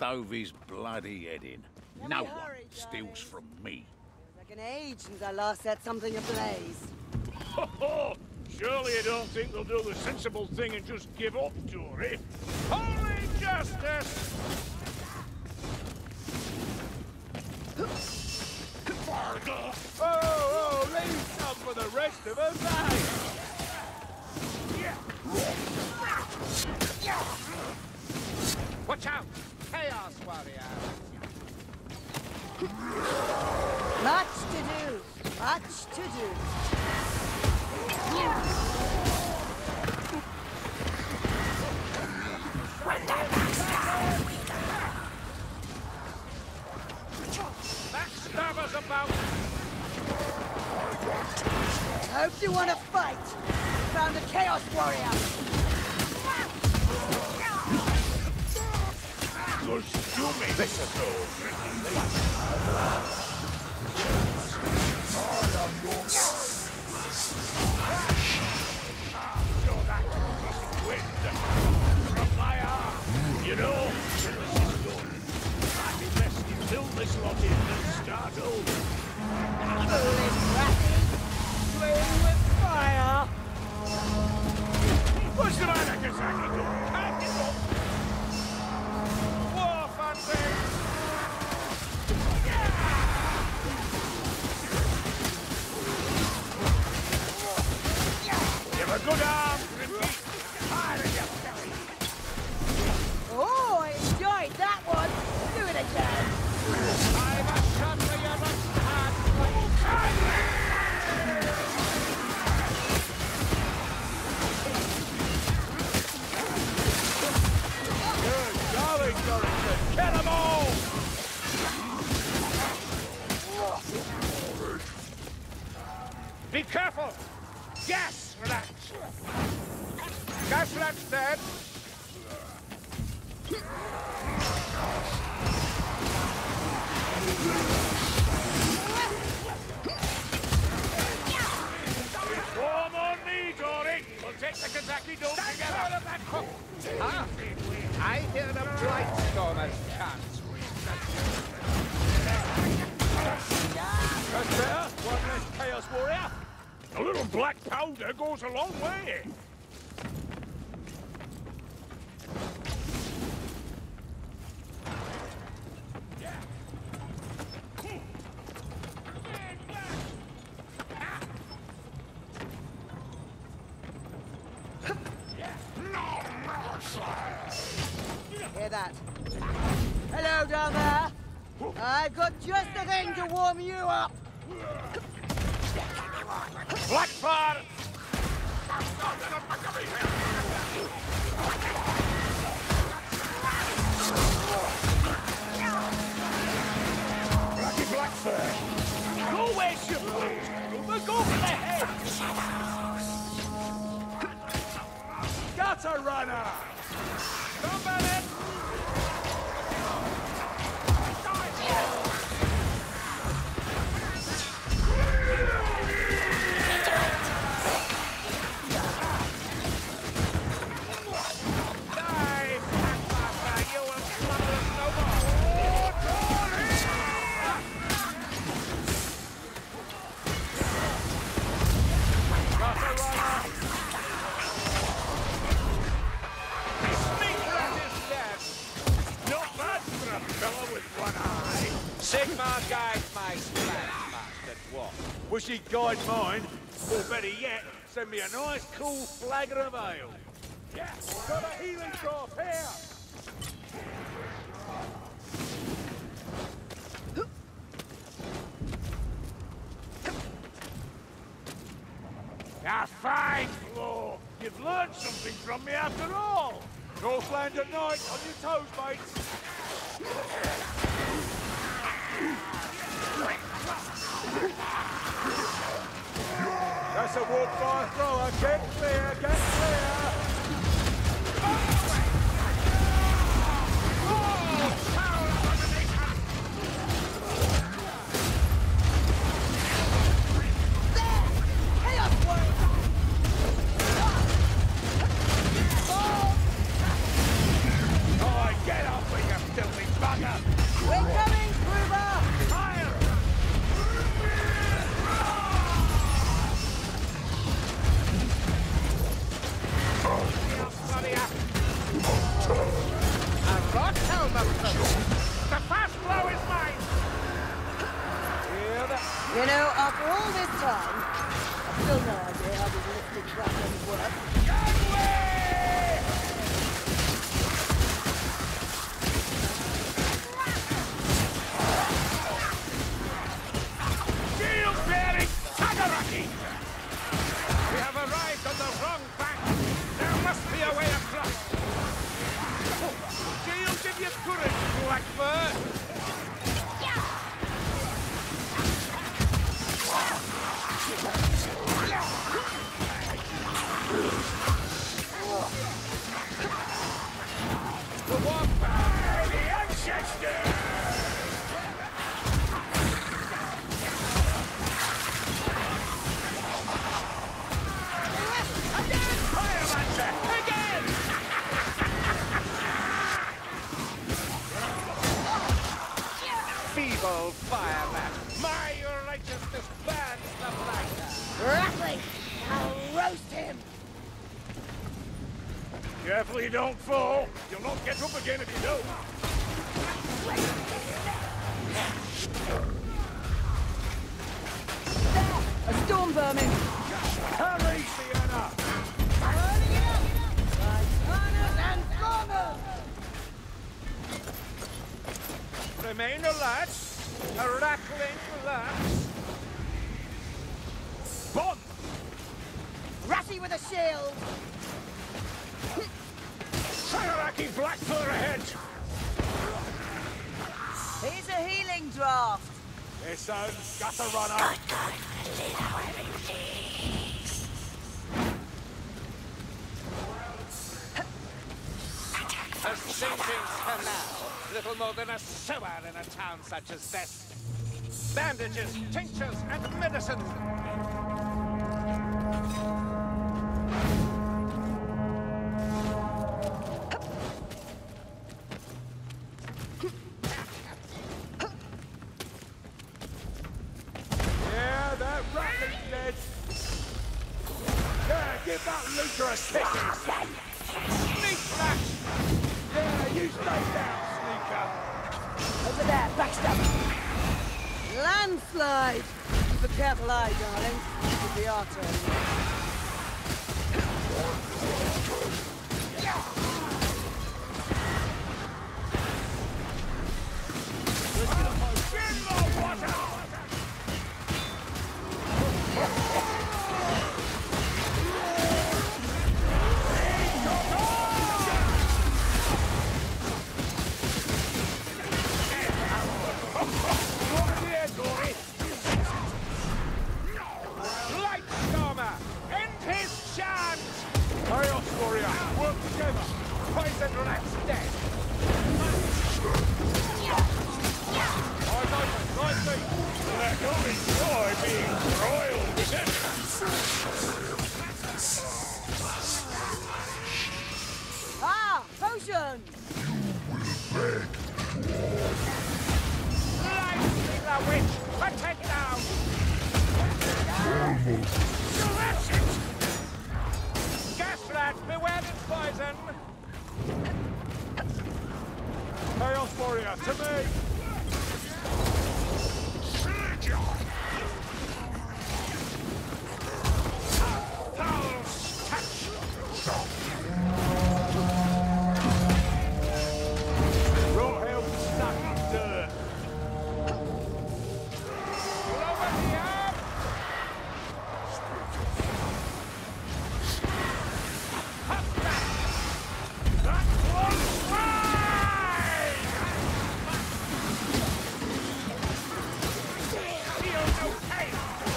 dove his bloody head in. No one steals from me. Feels like an age since I last set something ablaze. Ho ho! Surely you don't think they'll do the sensible thing and just give up, Tory? Holy justice! Oh, leave some for the rest of us, eh? Watch out! Chaos Warrior! Much to do. Much to do. Backstabbers about! Hope you want to fight. Found a Chaos Warrior. You know, I'd be best to fill this lot in and start over. Foolish Ratty. Playing with fire. What's the matter, Kazaki? Can't give up. War fancy. Give a good arm, Grimby. Fire in your belly. Oh, I enjoyed that one. Do it again. I've a shot for your hand. Good golly, Dorrington. Kill them all! Be careful! Gas rat! Gas rat's dead! Form on me, Dory! We'll take the Kazaki dome together! That hook! Ah, I hear the Blightstormers chant. That's better! One less Chaos Warrior! A little black powder goes a long way! Hear that? Hello down there. I've got just the thing to warm you up. Blackfire! Blacky Blackfire! Go where you please! We'll go for the head! Gutter runner! Somebody! Sigmar guides my splash master dwarf. Wish he'd guide mine, or better yet, send me a nice cool flagon of ale. Yeah, got a healing drop here! Ah, fine, Claw! You've learned something from me after all! Northland at night, on your toes, mates! That's a wood fire thrower. Get clear, get clear! Get off with your filthy Helm of them! The fast blow is mine! Hear that? You know, after all this time, I've still no idea how these lifted weapons work. Shield bearing Tagaraki! We have arrived on the wrong bank! There must be a way across! Shield give you courage, Blackbird! The Wampa! The ancestor! Pyromancer! Again! Feeble fireman! My righteousness burns the brighter! Rattling! I'll roast him! Careful you don't fall. You'll not get up again if you don't. A storm vermin! Hurry, Sienna! Burning it up! By Gunners and Gormers! Remain alert! A rattling lance! Bon! Ratty with a shield! Tagaraki Blackfur ahead! Here's a healing draft! Listen, gutter runner! A sinking canal, little more than a sewer in a town such as this. Bandages, tinctures, and medicine. Yeah, that rattling's dead! Yeah, give that looter a kick! Sneak flash! Yeah, you stay down, sneaker! Over there, backstab! Landslide! Keep a careful eye, darling. This will be our turn. Lightstormer! End his chance! Chaos Warrior, work together! Poison rat's dead! They're going to enjoy being roiled, is it? Ah! Potion! Lightning the witch! Attack now! That's it! Gas rat, beware its poison! Chaos Warrior, to me! Foul's touch! Raw help stuck in dirt! Lower the arm! Hop back! That one's mine! Feel no pain!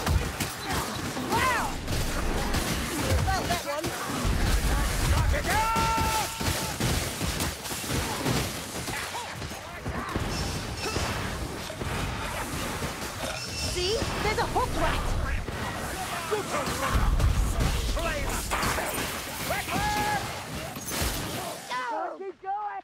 Wow! Well, that one. Knock it out! See? There's a hook rat! Keep going!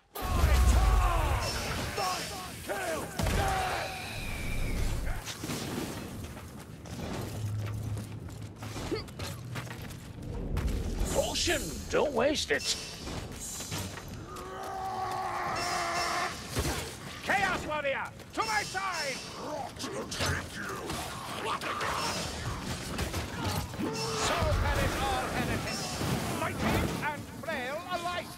Caution! Don't waste it! Chaos Warrior, to my side! So perish all heretics, mighty and frail alike!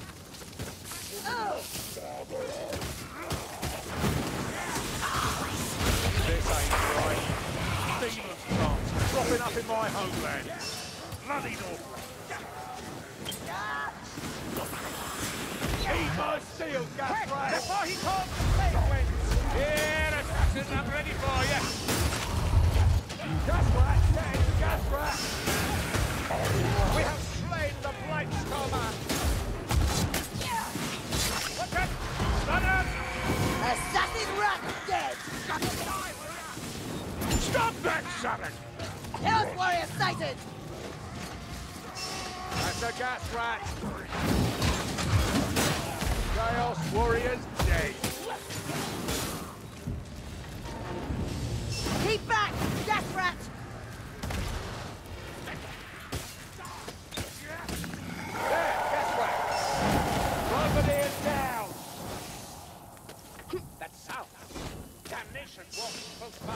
This ain't right. Demons dance, dropping up in my homeland. Bloody North. Heed my steel, gas rat! Before he calls the flame winds! Here, assassins, I'm ready for you. Gas rat, dead, gas rat. We have slain the Blightstormer! Watch it! Run up! Assassin rat dead! Stop that, Saren! Chaos Warrior sighted! That's a gas rat. Chaos Warrior's dead. Keep back! Gas rat! There, guess what? Bombardier down. That's south. Damnation walks close by.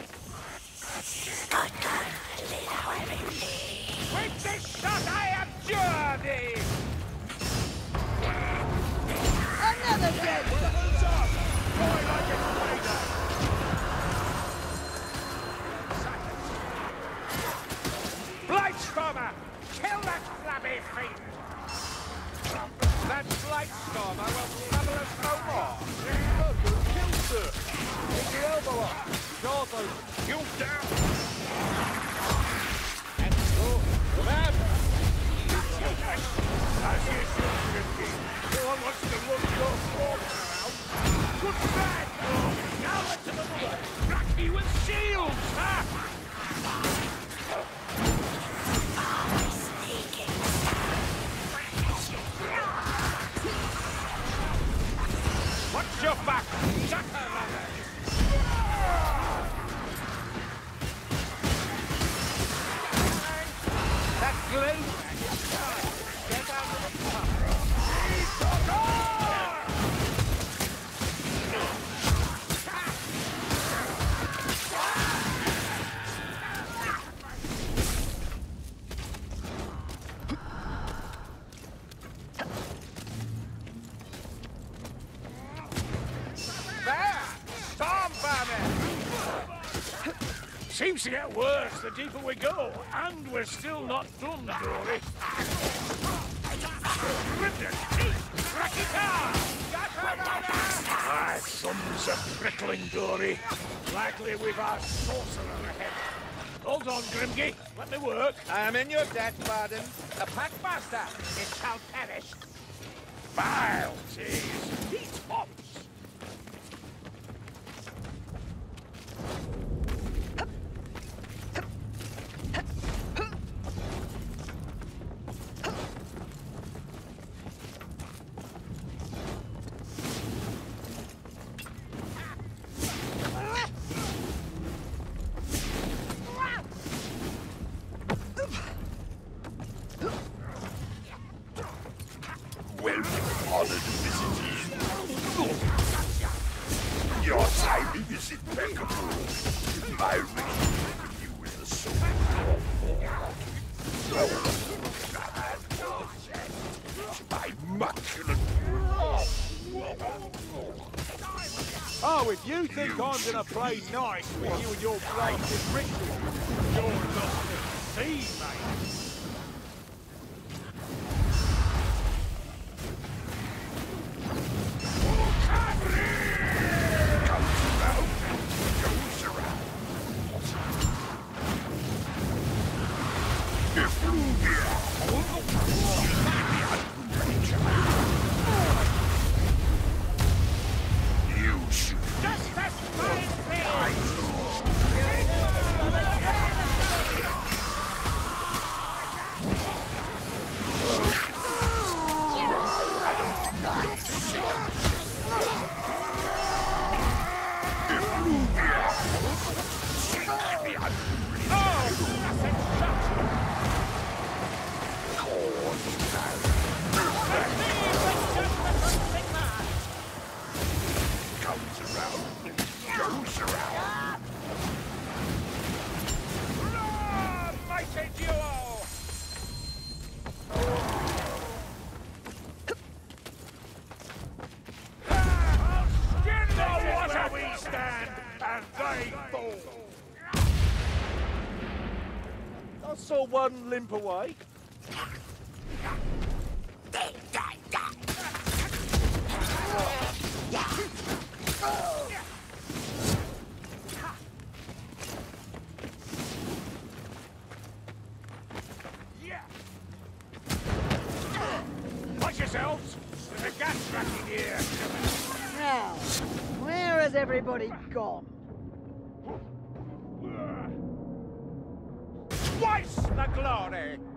With this shot, I abjure thee! Another dead! What's up? Boy, like it's payday. Blightstormer! Kill that flabby fiend! That Blightstormer will trouble us no more! Kill, sir. Take your elbow up. Jaws open. You down. And so, grab! As you should, Grimky. No one wants to look your form around. Good bad. Now let's another one. Racky with shields, huh? Watch your back! Jack-a-lantern! That glue! Get out of the top! There! Storm Banner! Seems to get worse the deeper we go, and we're still not done, Dory. Aye, thumbs are prickling, Dory. Likely we've our sorcerer ahead. Hold on, Grimgy. Let me work. I am in your debt, Varden. The Packmaster, it shall perish. Vile tease. He tops. Honored visitors. Your timing is impeccable. My relationship with you is the soul. My maculate. Oh, if you think I'm gonna play nice with you and your blasted ritual, you're not to see, mate. comes around, goes around. Hurrah! Mighty duo! I'll skin them! What a we stand, and they fall! I saw one limp away. Watch yourselves! There's a gas rack in here! Now, where has everybody gone? Twice the glory!